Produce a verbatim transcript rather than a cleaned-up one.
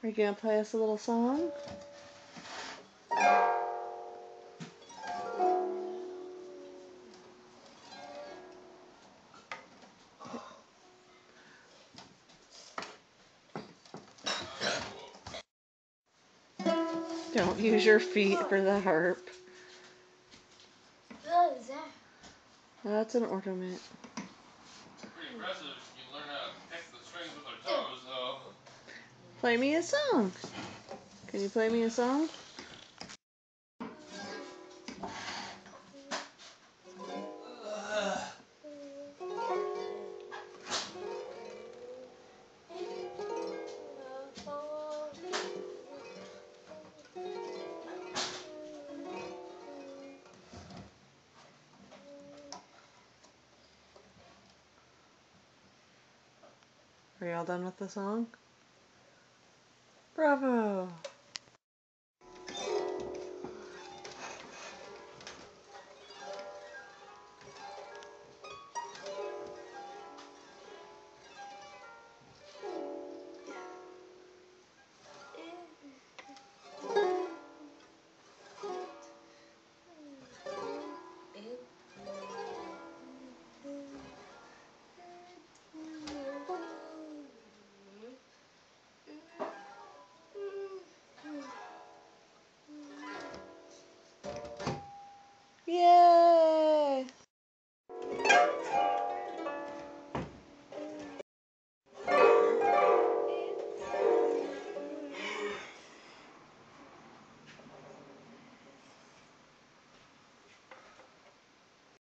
Are you gonna play us a little song? Don't use your feet for the harp. What is that? That's an ornament. Pretty impressive. You can learn how to pick the strings with their toes, though. Play me a song. Can you play me a song? Are you all done with the song? Bravo!